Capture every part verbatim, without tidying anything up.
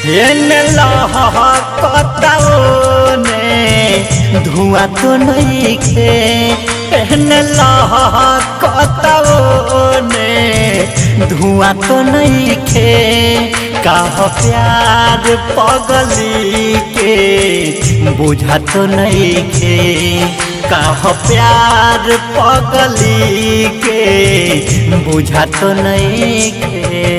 ने धुआं तो नहीं खे ने धुआं तो नहीं खे कह प्यार पगली के बुझा तो नहीं खे कह प्यार पगली के बुझा तो नहीं खे।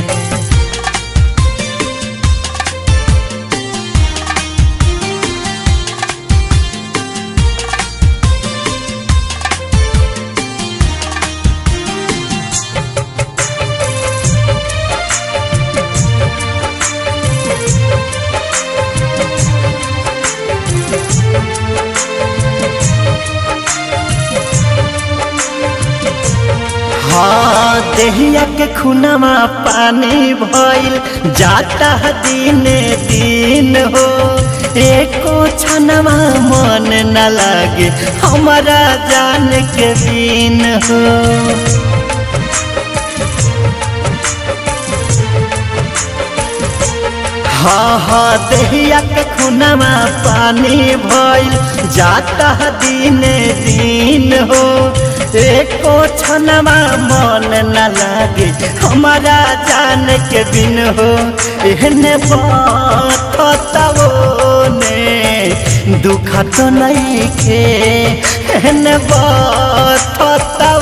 हाँ देहिया के खुनमा पानी भइल जाता दिने दिन हो एको छनमा मन न लागे हमारा जान के दिन हो। हाँ हाँ देहिया के खुनमा पानी भइल जाता दिने दिन हो एको छनमा मन न लागे हमारा जान के बिन हो। एहने बातो ने दुख तो नहीं खे एहने बातो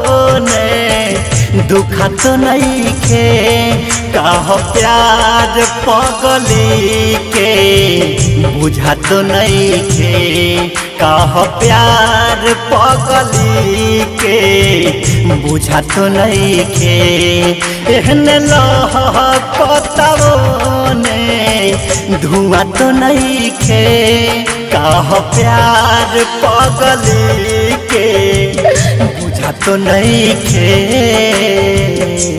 ने दुख तो नहीं खे कह प्यार पगली के बुझा तो नहीं खे कह प्यार पगली के बुझा तो नहीं खे। एहने लहकतवो ने धुआं तो नहीं खे कह प्यार पगली के बुझा तो नहीं खे।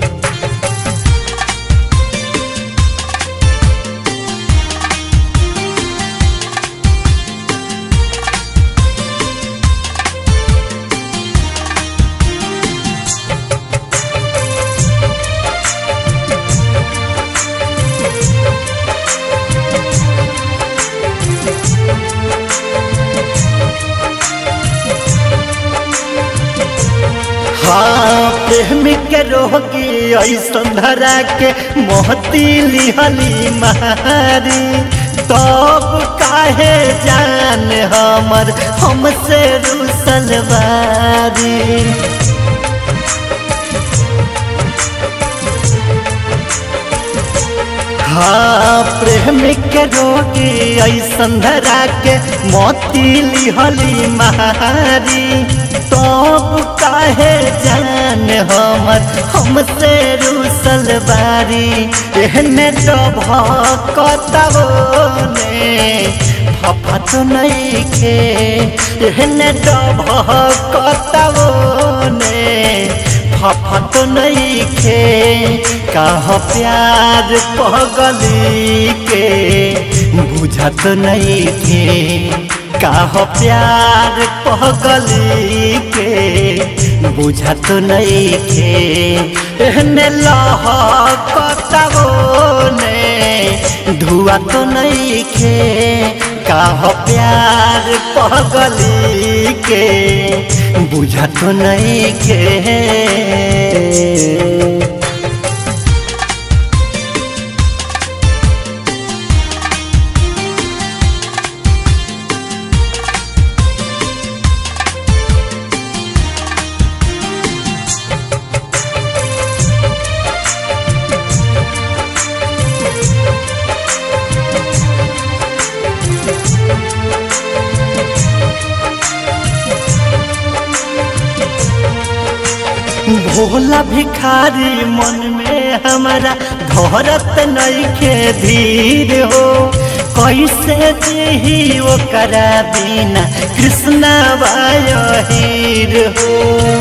हाँ प्रेमिक के रोगी ऐसन धरा के मोहती लिहली मारी तब काहे जान हमर हमसे रुसल बारी। हाँ प्रेमिक के रोगी ऐसन धरा के मोती लिहली मारी तब काहे जान हमर हमसे रुसल बारी। एहने तो भकतवो ने फफा तो नहीं खे एहने तो भकतवो ने फफा तो नहीं खे कह प्यार पगली के बुझा तो नहीं खे कह प्यार पगली के बुझा तो नहीं खे। एहने लहकतवो ने धुआं तो नहीं खे कह प्यार पगली के बुझा तो नहीं खे। भोला भिखारी मन में हमारा धरत नहीं के धीर हो कैसे जी वो करा बिना कृष्णा वाहीर हो।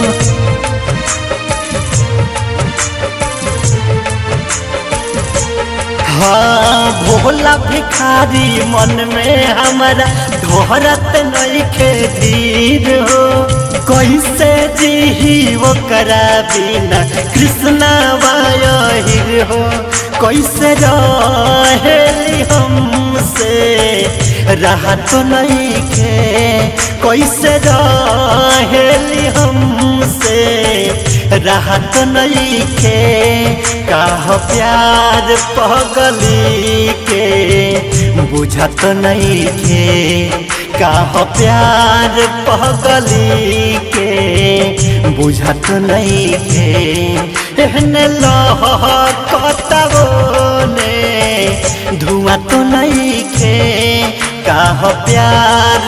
हाँ भोला भिखारी मन में हमारा धरत नहीं के धीर हो कैसे जी वो करा बिना कृष्णा वाहीर हो। कैसे रहेली हमसे राहत नहीं खे कैसे रहेली हमसे राहत नहीं खे काह प्यार पगली के बुझत नहीं खे काह प्यार पगली के बुझत नहीं खे एहने लहकतबो ने धुआं तो नहीं खे काह प्यार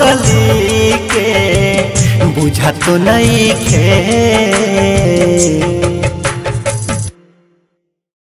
पगली के बुझत नहीं खे।